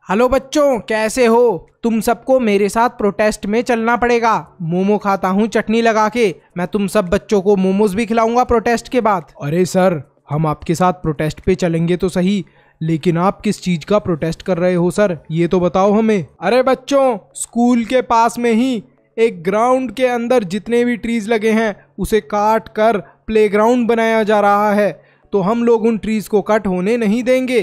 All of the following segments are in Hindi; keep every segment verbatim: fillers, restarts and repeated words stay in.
हेलो बच्चों, कैसे हो? तुम सबको मेरे साथ प्रोटेस्ट में चलना पड़ेगा। मोमो खाता हूँ चटनी लगा के। मैं तुम सब बच्चों को मोमोज भी खिलाऊंगा प्रोटेस्ट के बाद। अरे सर, हम आपके साथ प्रोटेस्ट पे चलेंगे तो सही, लेकिन आप किस चीज का प्रोटेस्ट कर रहे हो सर, ये तो बताओ हमें। अरे बच्चों, स्कूल के पास में ही एक ग्राउंड के अंदर जितने भी ट्रीज लगे हैं उसे काट कर प्लेग्राउंड बनाया जा रहा है, तो हम लोग उन ट्रीज को कट होने नहीं देंगे।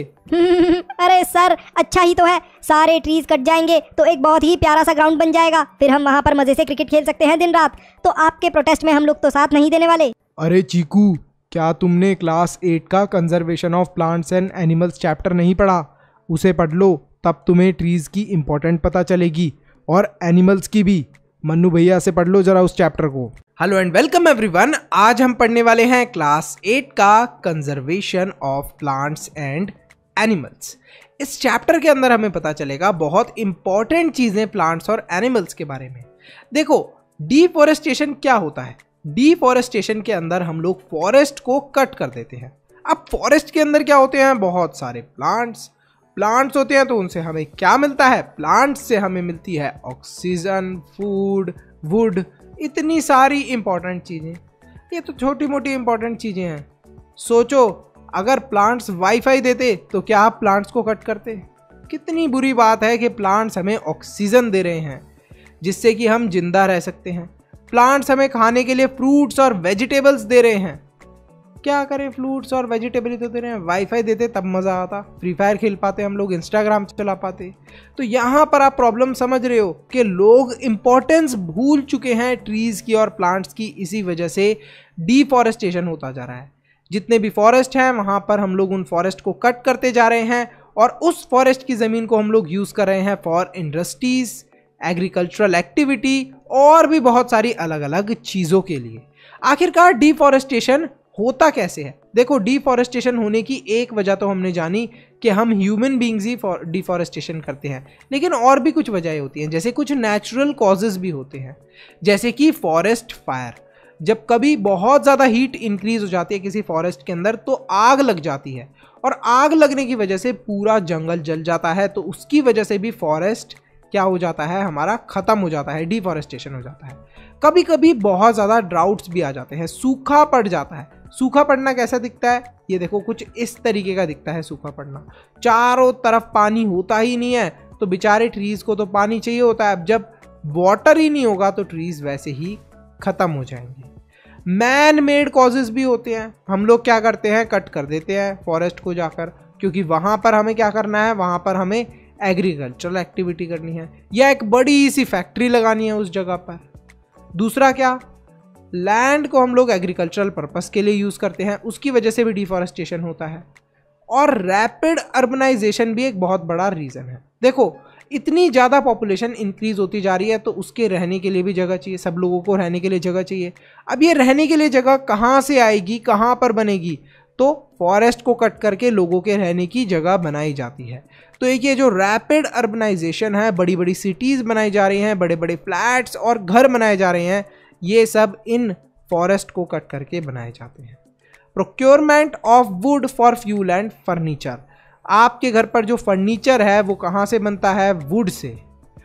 अरे सर, अच्छा ही तो है, सारे ट्रीज कट जाएंगे तो एक बहुत ही प्यारा सा ग्राउंड बन जाएगा, फिर हम वहाँ पर मजे से क्रिकेट खेल सकते हैं दिन रात। तो आपके प्रोटेस्ट में हम लोग तो साथ नहीं देने वाले। अरे चीकू, क्या तुमने क्लास एट का conservation of plants and animals chapter नहीं पढ़ा? उसे पढ़ लो, तब तुम्हें ट्रीज की इम्पोर्टेंट पता चलेगी और एनिमल्स की भी। मन्नू भैया से पढ़ लो जरा उस चैप्टर को। Hello and welcome everyone. आज हम पढ़ने वाले हैं क्लास एट का conservation of plants and animals. इस चैप्टर के अंदर हमें पता चलेगा बहुत इंपॉर्टेंट चीजें प्लांट्स और एनिमल्स के बारे में। देखो, डिफॉरेस्टेशन क्या होता है? डिफॉरेस्टेशन के अंदर हम लोग फॉरेस्ट को कट कर देते हैं। अब फॉरेस्ट के अंदर क्या होते हैं? बहुत सारे प्लांट्स प्लांट्स होते हैं। तो उनसे हमें क्या मिलता है? प्लांट्स से हमें मिलती है ऑक्सीजन, फूड, वुड, इतनी सारी इंपॉर्टेंट चीजें। ये तो छोटी मोटी इंपॉर्टेंट चीजें हैं। सोचो, अगर प्लांट्स वाईफाई देते तो क्या आप प्लांट्स को कट करते? कितनी बुरी बात है कि प्लांट्स हमें ऑक्सीजन दे रहे हैं जिससे कि हम जिंदा रह सकते हैं। प्लांट्स हमें खाने के लिए फ्रूट्स और वेजिटेबल्स दे रहे हैं। क्या करें, फ्रूट्स और वेजिटेबल ही तो दे रहे हैं। वाईफाई देते तब मज़ा आता, फ्री फायर खेल पाते हम लोग, इंस्टाग्राम चला पाते। तो यहाँ पर आप प्रॉब्लम समझ रहे हो कि लोग इंपॉर्टेंस भूल चुके हैं ट्रीज़ की और प्लांट्स की। इसी वजह से डिफॉरेस्टेशन होता जा रहा है। जितने भी फॉरेस्ट हैं वहाँ पर हम लोग उन फॉरेस्ट को कट करते जा रहे हैं और उस फॉरेस्ट की ज़मीन को हम लोग यूज़ कर रहे हैं फॉर इंडस्ट्रीज़, एग्रीकल्चरल एक्टिविटी और भी बहुत सारी अलग अलग चीज़ों के लिए। आखिरकार डिफॉरेस्टेशन होता कैसे है? देखो, डिफॉरेस्टेशन होने की एक वजह तो हमने जानी कि हम ह्यूमन बींग्स ही डिफॉरेस्टेशन करते हैं, लेकिन और भी कुछ वजहें होती हैं, जैसे कुछ नेचुरल कॉजेज़ भी होते हैं, जैसे कि फॉरेस्ट फायर। जब कभी बहुत ज़्यादा हीट इंक्रीज हो जाती है किसी फॉरेस्ट के अंदर तो आग लग जाती है, और आग लगने की वजह से पूरा जंगल जल जाता है। तो उसकी वजह से भी फॉरेस्ट क्या हो जाता है, हमारा ख़त्म हो जाता है, डिफॉरेस्टेशन हो जाता है। कभी कभी बहुत ज़्यादा ड्राउट्स भी आ जाते हैं, सूखा पड़ जाता है। सूखा पड़ना कैसा दिखता है? ये देखो, कुछ इस तरीके का दिखता है सूखा पड़ना। चारों तरफ पानी होता ही नहीं है, तो बेचारे ट्रीज़ को तो पानी चाहिए होता है। अब जब वाटर ही नहीं होगा तो ट्रीज़ वैसे ही ख़त्म हो जाएंगे। मैन मेड कॉजेज़ भी होते हैं। हम लोग क्या करते हैं, कट कर देते हैं फॉरेस्ट को जाकर, क्योंकि वहाँ पर हमें क्या करना है, वहाँ पर हमें एग्रीकल्चरल एक्टिविटी करनी है या एक बड़ी सी फैक्ट्री लगानी है उस जगह पर। दूसरा क्या, लैंड को हम लोग एग्रीकल्चरल पर्पस के लिए यूज़ करते हैं, उसकी वजह से भी डिफॉरेस्टेशन होता है। और रैपिड अर्बनाइजेशन भी एक बहुत बड़ा रीज़न है। देखो, इतनी ज़्यादा पॉपुलेशन इंक्रीज होती जा रही है तो उसके रहने के लिए भी जगह चाहिए, सब लोगों को रहने के लिए जगह चाहिए। अब ये रहने के लिए जगह कहाँ से आएगी, कहाँ पर बनेगी? तो फॉरेस्ट को कट करके लोगों के रहने की जगह बनाई जाती है। तो एक ये जो रैपिड अर्बनाइजेशन है, बड़ी बड़ी सिटीज़ बनाई जा रही हैं, बड़े बड़े फ्लैट्स और घर बनाए जा रहे हैं, ये सब इन फॉरेस्ट को कट करके बनाए जाते हैं। Procurement of wood for fuel and furniture. आपके घर पर जो फर्नीचर है वो कहाँ से बनता है? Would say.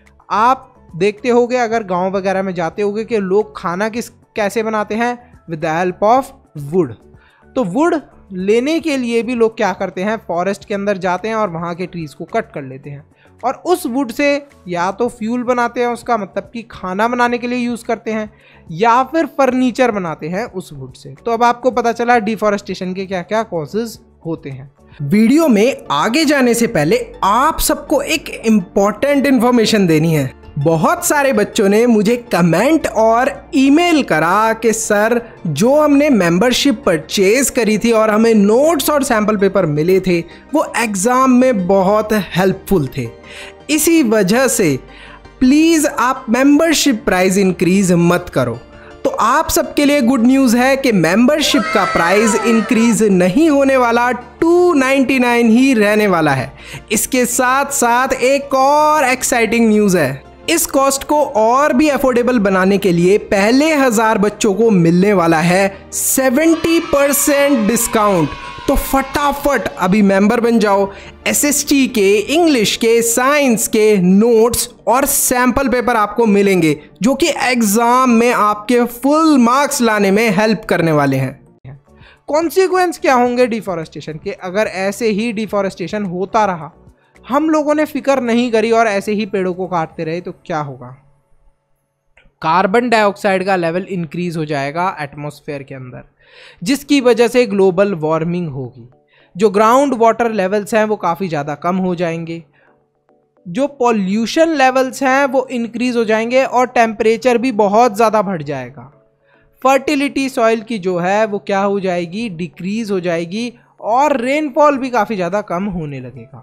आप देखते होगे, अगर गांव वगैरह में जाते होगे, कि लोग खाना किस कैसे बनाते हैं? With the help of wood. तो वुड लेने के लिए भी लोग क्या करते हैं, फॉरेस्ट के अंदर जाते हैं और वहाँ के ट्रीज़ को कट कर लेते हैं और उस वुड से या तो फ्यूल बनाते हैं, उसका मतलब कि खाना बनाने के लिए यूज़ करते हैं, या फिर फर्नीचर बनाते हैं उस वुड से। तो अब आपको पता चला डिफॉरेस्टेशन के क्या क्या कॉजेज़ होते हैं। वीडियो में आगे जाने से पहले आप सबको एक इम्पॉर्टेंट इन्फॉर्मेशन देनी है। बहुत सारे बच्चों ने मुझे कमेंट और ईमेल करा कि सर, जो हमने मेंबरशिप परचेज करी थी और हमें नोट्स और सैम्पल पेपर मिले थे वो एग्ज़ाम में बहुत हेल्पफुल थे। इसी वजह से प्लीज़ आप मेंबरशिप प्राइस इंक्रीज मत करो। तो आप सबके लिए गुड न्यूज़ है कि मेंबरशिप का प्राइस इंक्रीज नहीं होने वाला, टू नाइन्टी नाइन ही रहने वाला है। इसके साथ साथ एक और एक्साइटिंग न्यूज़ है। इस कॉस्ट को और भी अफोर्डेबल बनाने के लिए पहले हजार बच्चों को मिलने वाला है सत्तर परसेंट डिस्काउंट। तो फटाफट अभी मेंबर बन जाओ। एसएसटी के, इंग्लिश के, साइंस के नोट्स और सैंपल पेपर आपको मिलेंगे जो कि एग्जाम में आपके फुल मार्क्स लाने में हेल्प करने वाले हैं। कॉन्सिक्वेंस क्या होंगे डिफॉरेस्टेशन के? अगर ऐसे ही डिफॉरेस्टेशन होता रहा, हम लोगों ने फिक्र नहीं करी और ऐसे ही पेड़ों को काटते रहे, तो क्या होगा? कार्बन डाइऑक्साइड का लेवल इंक्रीज हो जाएगा एटमॉस्फेयर के अंदर, जिसकी वजह से ग्लोबल वार्मिंग होगी। जो ग्राउंड वाटर लेवल्स हैं वो काफ़ी ज़्यादा कम हो जाएंगे, जो पॉल्यूशन लेवल्स हैं वो इंक्रीज हो जाएंगे और टेम्परेचर भी बहुत ज़्यादा बढ़ जाएगा। फर्टिलिटी सॉइल की जो है वो क्या हो जाएगी? डिक्रीज हो जाएगी और रेनफॉल भी काफ़ी ज़्यादा कम होने लगेगा।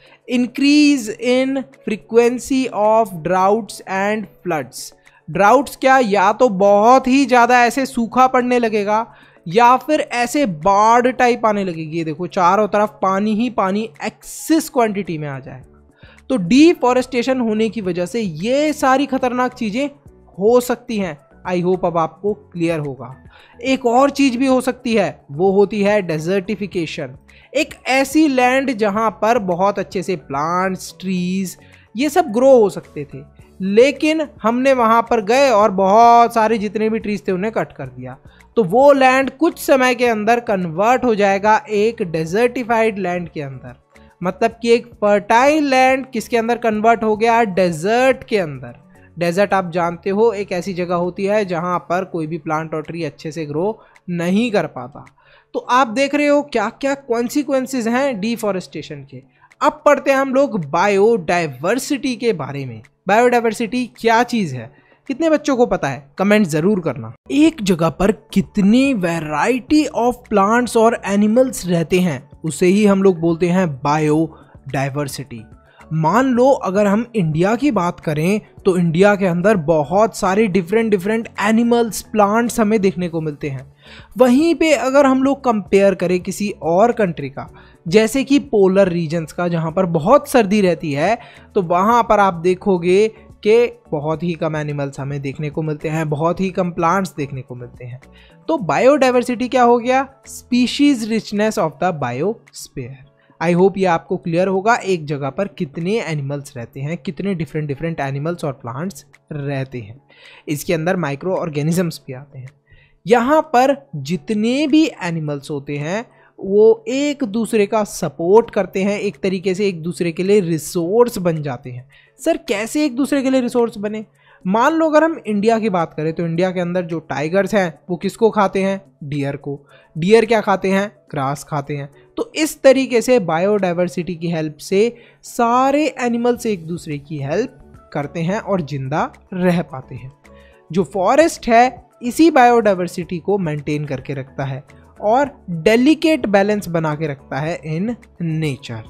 Increase in frequency of droughts and floods. Droughts क्या? या तो बहुत ही ज़्यादा ऐसे सूखा पड़ने लगेगा या फिर ऐसे बाढ़ टाइप आने लगेगी। देखो चारों तरफ पानी ही पानी एक्सेस क्वांटिटी में आ जाएगा। तो डिफॉरेस्टेशन होने की वजह से ये सारी खतरनाक चीज़ें हो सकती हैं। आई होप अब आपको क्लियर होगा। एक और चीज भी हो सकती है, वो होती है डेजर्टिफिकेशन। एक ऐसी लैंड जहां पर बहुत अच्छे से प्लांट्स, ट्रीज ये सब ग्रो हो सकते थे, लेकिन हमने वहां पर गए और बहुत सारे जितने भी ट्रीज थे उन्हें कट कर दिया। तो वो लैंड कुछ समय के अंदर कन्वर्ट हो जाएगा एक डेजर्टिफाइड लैंड के अंदर। मतलब कि एक फर्टाइल लैंड किसके अंदर कन्वर्ट हो गया? डेजर्ट के अंदर। डेजर्ट आप जानते हो एक ऐसी जगह होती है जहां पर कोई भी प्लांट और ट्री अच्छे से ग्रो नहीं कर पाता। तो आप देख रहे हो क्या क्या कॉन्सिक्वेंसेस हैं डिफॉरेस्टेशन के। अब पढ़ते हैं हम लोग बायोडाइवर्सिटी के बारे में। बायोडाइवर्सिटी क्या चीज़ है? कितने बच्चों को पता है? कमेंट ज़रूर करना। एक जगह पर कितनी वैरायटी ऑफ प्लांट्स और एनिमल्स रहते हैं उसे ही हम लोग बोलते हैं बायोडाइवर्सिटी। मान लो अगर हम इंडिया की बात करें तो इंडिया के अंदर बहुत सारे डिफरेंट डिफरेंट एनिमल्स, प्लांट्स हमें देखने को मिलते हैं। वहीं पे अगर हम लोग कंपेयर करें किसी और कंट्री का, जैसे कि पोलर रीजन्स का जहां पर बहुत सर्दी रहती है, तो वहां पर आप देखोगे कि बहुत ही कम एनिमल्स हमें देखने को मिलते हैं, बहुत ही कम प्लांट्स देखने को मिलते हैं। तो बायोडाइवर्सिटी क्या हो गया? Species richness of the biosphere. I hope ये आपको क्लियर होगा एक जगह पर कितने एनिमल्स रहते हैं, कितने डिफरेंट डिफरेंट एनिमल्स और प्लांट्स रहते हैं। इसके अंदर माइक्रो ऑर्गेनिजम्स भी आते हैं। यहाँ पर जितने भी एनिमल्स होते हैं वो एक दूसरे का सपोर्ट करते हैं, एक तरीके से एक दूसरे के लिए रिसोर्स बन जाते हैं। सर कैसे एक दूसरे के लिए रिसोर्स बने? मान लो अगर हम इंडिया की बात करें तो इंडिया के अंदर जो टाइगर्स हैं वो किसको खाते हैं? डियर को। डियर क्या खाते हैं? ग्रास खाते हैं। तो इस तरीके से बायोडाइवर्सिटी की हेल्प से सारे एनिमल्स एक दूसरे की हेल्प करते हैं और जिंदा रह पाते हैं। जो फॉरेस्ट है इसी बायोडाइवर्सिटी को मेंटेन करके रखता है और डेलिकेट बैलेंस बना के रखता है in nature.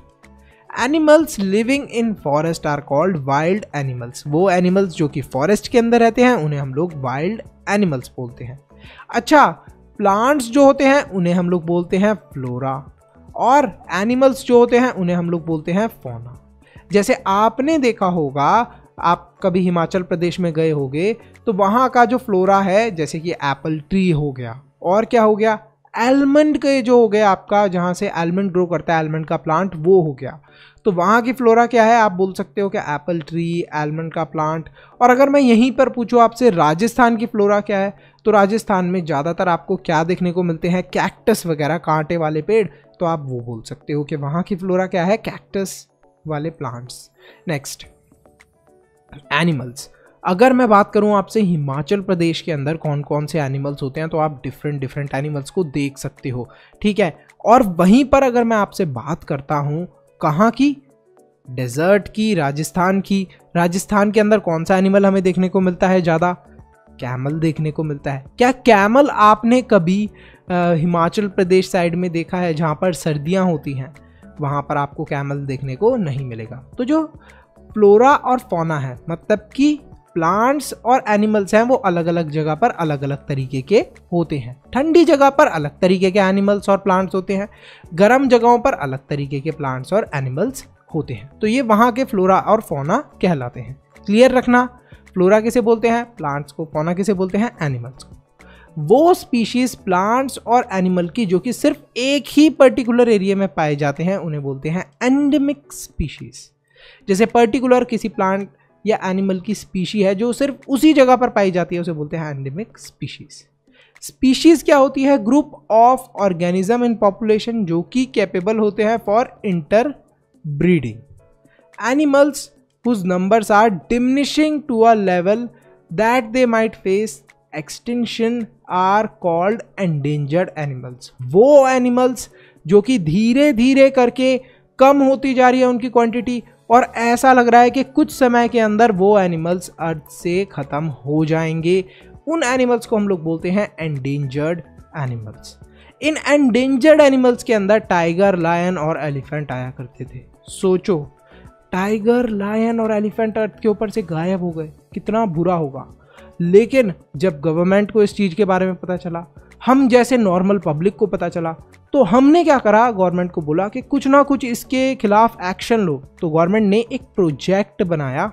Animals living in forest are called wild animals. वो एनिमल्स जो कि फॉरेस्ट के अंदर रहते हैं उन्हें हम लोग वाइल्ड एनिमल्स बोलते हैं। अच्छा, प्लांट्स जो होते हैं उन्हें हम लोग बोलते हैं फ्लोरा और एनिमल्स जो होते हैं उन्हें हम लोग बोलते हैं फौना। जैसे आपने देखा होगा, आप कभी हिमाचल प्रदेश में गए होगे तो वहाँ का जो फ्लोरा है, जैसे कि एप्पल ट्री हो गया और क्या हो गया, आलमंड के जो हो गया आपका, जहाँ से आलमंड ग्रो करता है आलमंड का प्लांट, वो हो गया। तो वहाँ की फ्लोरा क्या है? आप बोल सकते हो कि एप्पल ट्री, आलमंड का प्लांट। और अगर मैं यहीं पर पूछूँ आपसे राजस्थान की फ्लोरा क्या है, तो राजस्थान में ज़्यादातर आपको क्या देखने को मिलते हैं? कैक्टस वगैरह, कांटे वाले पेड़। तो आप वो बोल सकते हो कि वहाँ की फ्लोरा क्या है? कैक्टस वाले प्लांट्स। Next, animals. अगर मैं बात करूं आपसे हिमाचल प्रदेश के अंदर कौन कौन से एनिमल्स होते हैं, तो आप डिफरेंट डिफरेंट एनिमल्स को देख सकते हो, ठीक है। और वहीं पर अगर मैं आपसे बात करता हूं कहाँ की? डेजर्ट की, राजस्थान की। राजस्थान के अंदर कौन सा एनिमल हमें देखने को मिलता है ज़्यादा? कैमल देखने को मिलता है। क्या कैमल आपने कभी आ, हिमाचल प्रदेश साइड में देखा है जहाँ पर सर्दियाँ होती हैं? वहाँ पर आपको कैमल देखने को नहीं मिलेगा। तो जो फ्लोरा और फौना है, मतलब कि प्लांट्स और एनिमल्स हैं, वो अलग अलग जगह पर अलग अलग तरीके के होते हैं। ठंडी जगह पर अलग तरीके के एनिमल्स और प्लांट्स होते हैं, गर्म जगहों पर अलग तरीके के प्लांट्स और एनिमल्स होते हैं। तो ये वहाँ के फ्लोरा और फौना कहलाते हैं। क्लियर रखना, फ्लोरा किसे बोलते हैं, प्लांट्स को, फौना किसे बोलते हैं, एनिमल्स को। वो स्पीशीज प्लांट्स और एनिमल की जो कि सिर्फ एक ही पर्टिकुलर एरिया में पाए जाते हैं उन्हें बोलते हैं एंडेमिक स्पीशीज। जैसे पर्टिकुलर किसी प्लांट या एनिमल की स्पीशी है जो सिर्फ उसी जगह पर पाई जाती है, उसे बोलते हैं एंडेमिक स्पीशीज। स्पीशीज क्या होती है, group of organism in population जो कि कैपेबल होते हैं for interbreeding. Animals whose numbers are diminishing to a level that they might face extinction are called endangered animals। वो एनिमल्स जो कि धीरे धीरे करके कम होती जा रही है उनकी क्वांटिटी, और ऐसा लग रहा है कि कुछ समय के अंदर वो एनिमल्स अर्थ से ख़त्म हो जाएंगे, उन एनिमल्स को हम लोग बोलते हैं एंडेंजर्ड एनिमल्स। इन एंडेंजर्ड एनिमल्स के अंदर टाइगर, लायन और एलिफेंट आया करते थे। सोचो, टाइगर, लायन और एलिफेंट अर्थ के ऊपर से गायब हो गए, कितना बुरा होगा। लेकिन जब गवर्नमेंट को इस चीज़ के बारे में पता चला, हम जैसे नॉर्मल पब्लिक को पता चला, तो हमने क्या करा, गवर्नमेंट को बोला कि कुछ ना कुछ इसके खिलाफ एक्शन लो। तो गवर्नमेंट ने एक प्रोजेक्ट बनाया,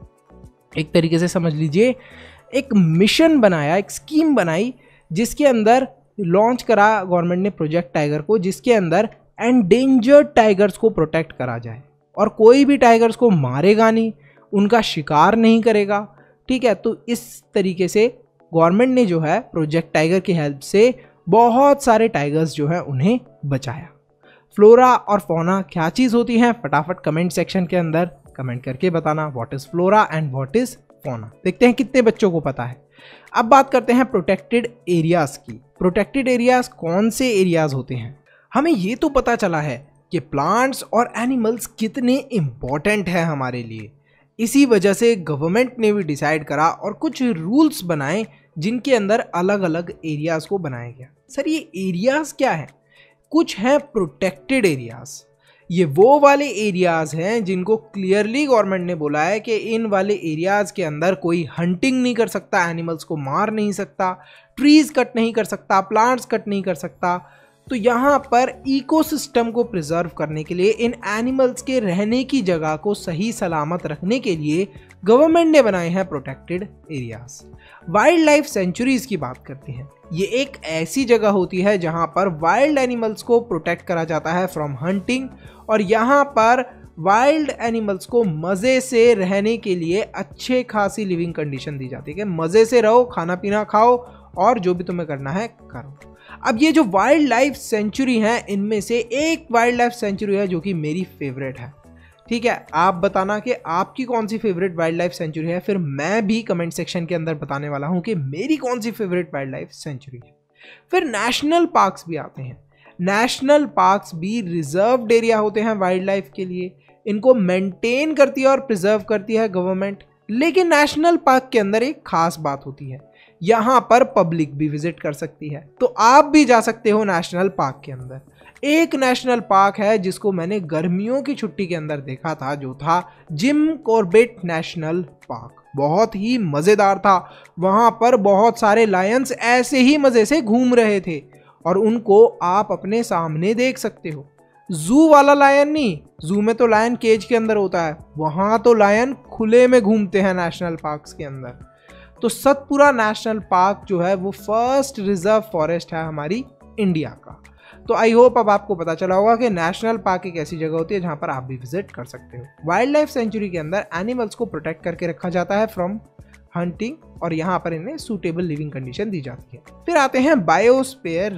एक तरीके से समझ लीजिए एक मिशन बनाया, एक स्कीम बनाई, जिसके अंदर लॉन्च करा गवर्नमेंट ने प्रोजेक्ट टाइगर को, जिसके अंदर एंडेंजर्ड टाइगर्स को प्रोटेक्ट करा जाए और कोई भी टाइगर्स को मारेगा नहीं, उनका शिकार नहीं करेगा। ठीक है, तो इस तरीके से गवर्नमेंट ने जो है प्रोजेक्ट टाइगर की हेल्प से बहुत सारे टाइगर्स जो है उन्हें बचाया। फ्लोरा और फौना क्या चीज़ होती हैं, फटाफट कमेंट सेक्शन के अंदर कमेंट करके बताना, what is flora and what is fauna. देखते हैं कितने बच्चों को पता है। अब बात करते हैं प्रोटेक्टेड एरियाज की। प्रोटेक्टेड एरियाज कौन से एरियाज होते हैं? हमें ये तो पता चला है कि प्लांट्स और एनिमल्स कितने इम्पॉर्टेंट हैं हमारे लिए। इसी वजह से गवर्नमेंट ने भी डिसाइड करा और कुछ रूल्स बनाए जिनके अंदर अलग अलग एरियाज को बनाया गया। सर ये एरियाज क्या है? कुछ हैं प्रोटेक्टेड एरियाज। ये वो वाले एरियाज हैं जिनको क्लियरली गवर्नमेंट ने बोला है कि इन वाले एरियाज के अंदर कोई हंटिंग नहीं कर सकता, एनिमल्स को मार नहीं सकता, ट्रीज कट नहीं कर सकता, प्लांट्स कट नहीं कर सकता। तो यहाँ पर इकोसिस्टम को प्रिजर्व करने के लिए, इन एनिमल्स के रहने की जगह को सही सलामत रखने के लिए गवर्नमेंट ने बनाए हैं protected areas. Wildlife sanctuaries की बात करते हैं। ये एक ऐसी जगह होती है जहाँ पर वाइल्ड एनिमल्स को प्रोटेक्ट करा जाता है फ्रॉम हंटिंग, और यहाँ पर वाइल्ड एनिमल्स को मज़े से रहने के लिए अच्छे खासी लिविंग कंडीशन दी जाती है कि मज़े से रहो, खाना पीना खाओ और जो भी तुम्हें करना है करो। अब ये जो वाइल्ड लाइफ सेंचुरी हैं, इनमें से एक वाइल्ड लाइफ सेंचुरी है जो कि मेरी फेवरेट है। ठीक है, आप बताना कि आपकी कौन सी फेवरेट वाइल्ड लाइफ सेंचुरी है, फिर मैं भी कमेंट सेक्शन के अंदर बताने वाला हूँ कि मेरी कौन सी फेवरेट वाइल्ड लाइफ सेंचुरी है। फिर नेशनल पार्क्स भी आते हैं। नेशनल पार्क्स भी रिजर्व्ड एरिया होते हैं वाइल्ड लाइफ के लिए। इनको मेंटेन करती है और प्रिजर्व करती है गवर्नमेंट। लेकिन नेशनल पार्क के अंदर एक खास बात होती है, यहाँ पर पब्लिक भी विजिट कर सकती है। तो आप भी जा सकते हो नेशनल पार्क के अंदर। एक नेशनल पार्क है जिसको मैंने गर्मियों की छुट्टी के अंदर देखा था, जो था जिम कॉर्बेट नेशनल पार्क। बहुत ही मज़ेदार था। वहाँ पर बहुत सारे लायंस ऐसे ही मज़े से घूम रहे थे और उनको आप अपने सामने देख सकते हो। जू वाला लायन नहीं, जू में तो लायन केज के अंदर होता है, वहाँ तो लायन खुले में घूमते हैं नेशनल पार्क्स के अंदर। तो सतपुरा नेशनल पार्क जो है वो फर्स्ट रिजर्व फॉरेस्ट है हमारी इंडिया का। तो आई होप अब आपको पता चला होगा कि नेशनल पार्क एक ऐसी जगह होती है जहाँ पर आप भी विजिट कर सकते हो। वाइल्ड लाइफ सेंचुरी के अंदर एनिमल्स को प्रोटेक्ट करके रखा जाता है फ्रॉम हंटिंग, और यहाँ पर इन्हें सूटेबल लिविंग कंडीशन दी जाती है। फिर आते हैं बायोस्फीयर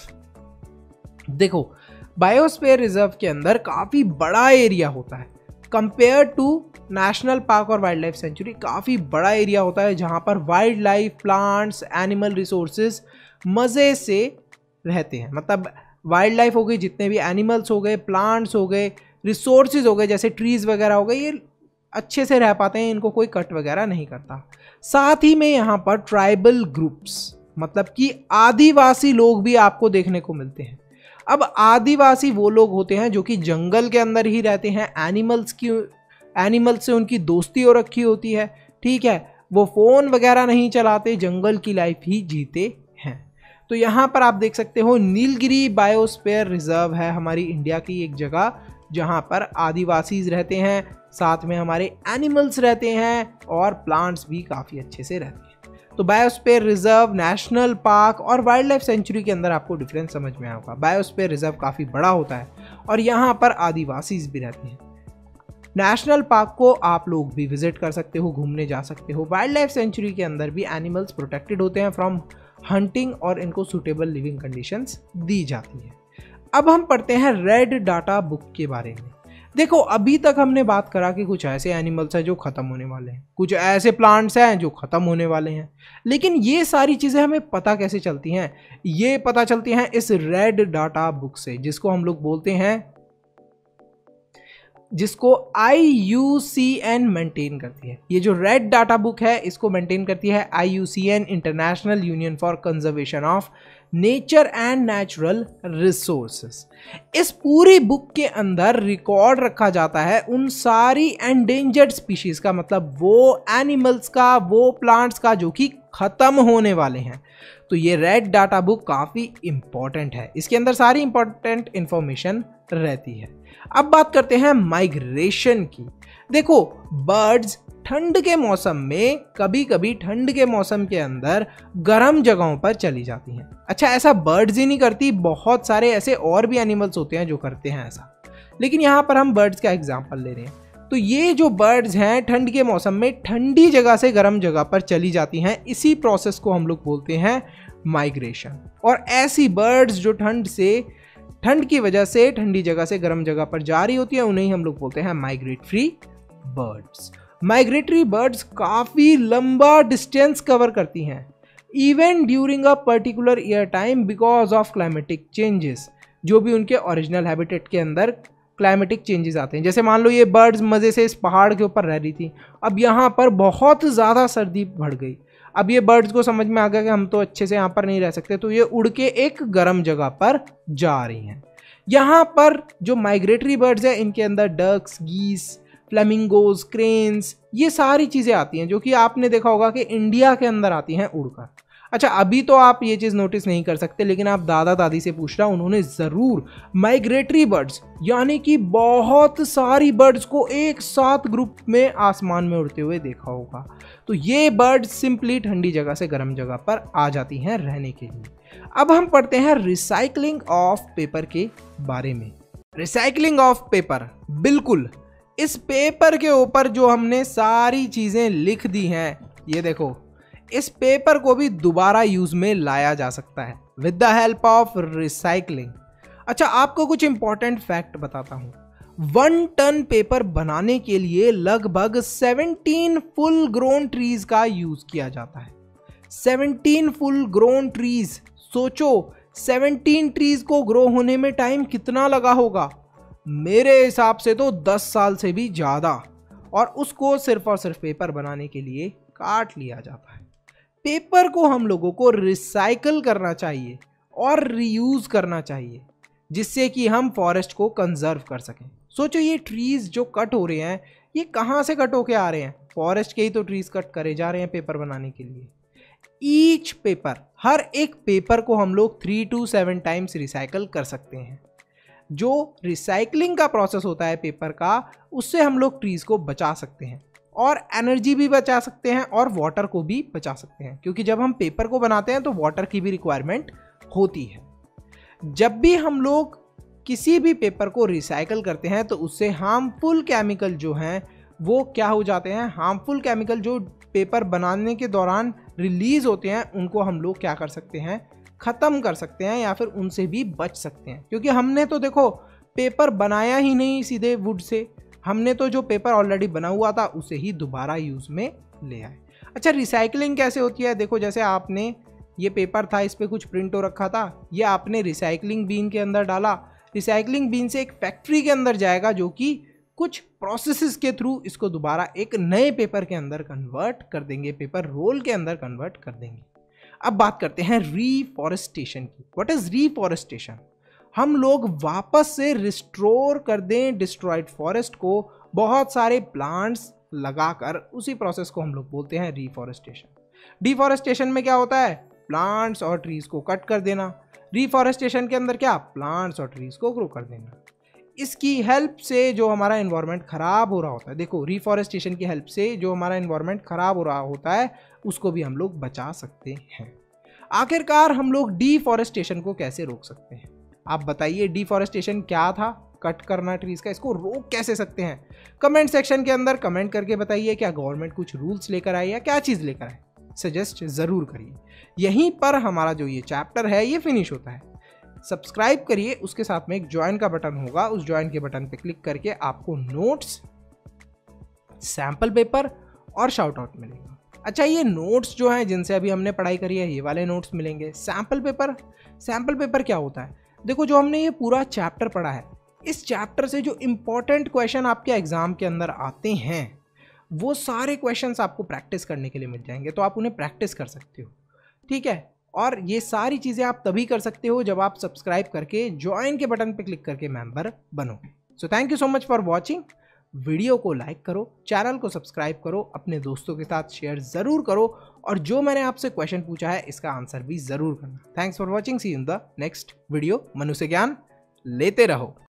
रिजर्व। देखो, बायोस्फीयर रिजर्व के अंदर काफ़ी बड़ा एरिया होता है कंपेयर टू नेशनल पार्क और वाइल्ड लाइफ सेंचुरी। काफ़ी बड़ा एरिया होता है जहाँ पर wildlife, plants, animal resources मज़े से रहते हैं। मतलब वाइल्ड लाइफ हो गई, जितने भी एनिमल्स हो गए, प्लांट्स हो गए, रिसोर्सेज हो गए जैसे ट्रीज़ वगैरह हो गए, ये अच्छे से रह पाते हैं, इनको कोई कट वगैरह नहीं करता। साथ ही में यहाँ पर ट्राइबल ग्रुप्स, मतलब कि आदिवासी लोग भी आपको देखने को मिलते हैं। अब आदिवासी वो लोग होते हैं जो कि जंगल के अंदर ही रहते हैं, एनिमल्स की एनिमल्स से उनकी दोस्ती हो रखी होती है। ठीक है, वो फ़ोन वगैरह नहीं चलाते, जंगल की लाइफ ही जीते हैं। तो यहाँ पर आप देख सकते हो नीलगिरी बायोस्फीयर रिजर्व है हमारी इंडिया की एक जगह जहाँ पर आदिवासीज रहते हैं। साथ में हमारे एनिमल्स रहते हैं और प्लांट्स भी काफ़ी अच्छे से रहते हैं। तो बायोस्फीयर रिजर्व, नेशनल पार्क और वाइल्ड लाइफ सेंचुरी के अंदर आपको डिफरेंस समझ में आएगा। बायोस्फीयर रिजर्व काफ़ी बड़ा होता है और यहाँ पर आदिवासी भी रहते हैं। नेशनल पार्क को आप लोग भी विजिट कर सकते हो, घूमने जा सकते हो। वाइल्ड लाइफ सेंचुरी के अंदर भी एनिमल्स प्रोटेक्टेड होते हैं फ्रॉम हंटिंग और इनको सूटेबल लिविंग कंडीशंस दी जाती है। अब हम पढ़ते हैं रेड डाटा बुक के बारे में। देखो, अभी तक हमने बात करा कि कुछ ऐसे एनिमल्स हैं जो ख़त्म होने वाले हैं, कुछ ऐसे प्लांट्स हैं जो ख़त्म होने वाले हैं, लेकिन ये सारी चीज़ें हमें पता कैसे चलती हैं? ये पता चलती हैं इस रेड डाटा बुक से, जिसको हम लोग बोलते हैं, जिसको I U C N maintain करती है। ये जो रेड डाटा बुक है इसको मेंटेन करती है I U C N, international union for conservation of nature and natural resources. इस पूरी बुक के अंदर रिकॉर्ड रखा जाता है उन सारी एंडेंजर्ड स्पीशीज का, मतलब वो एनिमल्स का, वो प्लांट्स का जो कि खत्म होने वाले हैं। तो ये रेड डाटा बुक काफ़ी इंपॉर्टेंट है, इसके अंदर सारी इंपॉर्टेंट इंफॉर्मेशन रहती है। अब बात करते हैं माइग्रेशन की। देखो, बर्ड्स ठंड के मौसम में, कभी कभी ठंड के मौसम के अंदर गर्म जगहों पर चली जाती हैं। अच्छा, ऐसा बर्ड्स ही नहीं करती, बहुत सारे ऐसे और भी एनिमल्स होते हैं जो करते हैं ऐसा, लेकिन यहाँ पर हम बर्ड्स का एग्जाम्पल ले रहे हैं। तो ये जो बर्ड्स हैं ठंड के मौसम में ठंडी जगह से गर्म जगह पर चली जाती हैं, इसी प्रोसेस को हम लोग बोलते हैं माइग्रेशन। और ऐसी बर्ड्स जो ठंड से ठंड की वजह से ठंडी जगह से गर्म जगह पर जा रही होती है, उन्हें हम लोग बोलते हैं माइग्रेटरी बर्ड्स। माइग्रेटरी बर्ड्स काफ़ी लंबा डिस्टेंस कवर करती हैं, even during a particular year time because of climatic changes. जो भी उनके ओरिजिनल हैबिटेट के अंदर क्लाइमेटिक चेंजेस आते हैं, जैसे मान लो ये बर्ड्स मज़े से इस पहाड़ के ऊपर रह रही थी, अब यहाँ पर बहुत ज़्यादा सर्दी बढ़ गई। अब ये बर्ड्स को समझ में आ गया कि हम तो अच्छे से यहाँ पर नहीं रह सकते, तो ये उड़ के एक गर्म जगह पर जा रही हैं। यहाँ पर जो माइग्रेटरी बर्ड्स हैं इनके अंदर डक्स, गीस, फ्लेमिंगोज, क्रेन्स, ये सारी चीज़ें आती हैं जो कि आपने देखा होगा कि इंडिया के अंदर आती हैं उड़कर। अच्छा, अभी तो आप ये चीज़ नोटिस नहीं कर सकते, लेकिन आप दादा दादी से पूछना, उन्होंने ज़रूर माइग्रेटरी बर्ड्स यानी कि बहुत सारी बर्ड्स को एक साथ ग्रुप में आसमान में उड़ते हुए देखा होगा। तो ये बर्ड्स सिंपली ठंडी जगह से गर्म जगह पर आ जाती हैं रहने के लिए। अब हम पढ़ते हैं रिसाइकलिंग ऑफ पेपर के बारे में। रिसाइकलिंग ऑफ पेपर, बिल्कुल इस पेपर के ऊपर जो हमने सारी चीज़ें लिख दी हैं, ये देखो, इस पेपर को भी दोबारा यूज में लाया जा सकता है with the help of recycling. अच्छा, आपको कुछ इंपॉर्टेंट फैक्ट बताता हूं। वन टन पेपर बनाने के लिए लगभग सेवनटीन फुल ग्रोन ट्रीज का यूज किया जाता है। सेवनटीन फुल ग्रोन ट्रीज, सोचो सेवनटीन ट्रीज को ग्रो होने में टाइम कितना लगा होगा? मेरे हिसाब से तो दस साल से भी ज़्यादा, और उसको सिर्फ और सिर्फ पेपर बनाने के लिए काट लिया जाता है। पेपर को हम लोगों को रिसाइकल करना चाहिए और रीयूज करना चाहिए, जिससे कि हम फॉरेस्ट को कंजर्व कर सकें। सोचो, ये ट्रीज जो कट हो रहे हैं, ये कहाँ से कट होके आ रहे हैं? फॉरेस्ट के ही तो ट्रीज कट करे जा रहे हैं पेपर बनाने के लिए। ईच पेपर, हर एक पेपर को हम लोग three two seven times recycle कर सकते हैं। जो रिसाइकलिंग का प्रोसेस होता है पेपर का, उससे हम लोग ट्रीज को बचा सकते हैं और एनर्जी भी बचा सकते हैं और वाटर को भी बचा सकते हैं, क्योंकि जब हम पेपर को बनाते हैं तो वाटर की भी रिक्वायरमेंट होती है। जब भी हम लोग किसी भी पेपर को रिसाइकल करते हैं तो उससे हार्मफुल केमिकल जो हैं वो क्या हो जाते हैं? हार्मफुल केमिकल जो पेपर बनाने के दौरान रिलीज होते हैं, उनको हम लोग क्या कर सकते हैं? ख़त्म कर सकते हैं या फिर उनसे भी बच सकते हैं। क्योंकि हमने तो देखो पेपर बनाया ही नहीं सीधे वुड से, हमने तो जो पेपर ऑलरेडी बना हुआ था उसे ही दोबारा यूज़ में ले आए। अच्छा, रिसाइकलिंग कैसे होती है? देखो, जैसे आपने ये पेपर था, इस पर कुछ प्रिंट हो रखा था, ये आपने रिसाइकलिंग बीन के अंदर डाला। रिसाइकलिंग बीन से एक फैक्ट्री के अंदर जाएगा जो कि कुछ प्रोसेसेस के थ्रू इसको दोबारा एक नए पेपर के अंदर कन्वर्ट कर देंगे, पेपर रोल के अंदर कन्वर्ट कर देंगे। अब बात करते हैं रीफॉरेस्टेशन की। What is reforestation? हम लोग वापस से रिस्टोर कर दें डिस्ट्रॉयड फॉरेस्ट को, बहुत सारे प्लांट्स लगाकर, उसी प्रोसेस को हम लोग बोलते हैं रीफॉरेस्टेशन। डिफॉरेस्टेशन में क्या होता है? प्लांट्स और ट्रीज को कट कर देना। रीफॉरेस्टेशन के अंदर क्या? प्लांट्स और ट्रीज को ग्रो कर देना। इसकी हेल्प से जो हमारा इन्वायरमेंट ख़राब हो रहा होता है, देखो रिफॉरेस्टेशन की हेल्प से जो हमारा इन्वायरमेंट ख़राब हो रहा होता है उसको भी हम लोग बचा सकते हैं। आखिरकार हम लोग डिफॉरेस्टेशन को कैसे रोक सकते हैं? आप बताइए, डिफॉरेस्टेशन क्या था? कट करना ट्रीज का, इसको रोक कैसे सकते हैं? कमेंट सेक्शन के अंदर कमेंट करके बताइए। क्या गवर्नमेंट कुछ रूल्स लेकर आए या क्या चीज़ लेकर आए? सजेस्ट ज़रूर करिए। यहीं पर हमारा जो ये चैप्टर है ये फिनिश होता है। सब्सक्राइब करिए, उसके साथ में एक ज्वाइन का बटन होगा, उस ज्वाइन के बटन पे क्लिक करके आपको नोट्स, सैम्पल पेपर और शाउट आउट मिलेगा। अच्छा, ये नोट्स जो हैं जिनसे अभी हमने पढ़ाई करी है ये वाले नोट्स मिलेंगे। सैम्पल पेपर, सैम्पल पेपर क्या होता है? देखो, जो हमने ये पूरा चैप्टर पढ़ा है, इस चैप्टर से जो इम्पोर्टेंट क्वेश्चन आपके एग्जाम के अंदर आते हैं वो सारे क्वेश्चंस आपको प्रैक्टिस करने के लिए मिल जाएंगे, तो आप उन्हें प्रैक्टिस कर सकते हो। ठीक है, और ये सारी चीज़ें आप तभी कर सकते हो जब आप सब्सक्राइब करके ज्वाइन के बटन पे क्लिक करके मेंबर बनोगे। So thank you so much for watching. Video को लाइक करो, चैनल को सब्सक्राइब करो, अपने दोस्तों के साथ शेयर ज़रूर करो, और जो मैंने आपसे क्वेश्चन पूछा है इसका आंसर भी ज़रूर करना। Thanks for watching, see in the next video. मनुष्य ज्ञान लेते रहो।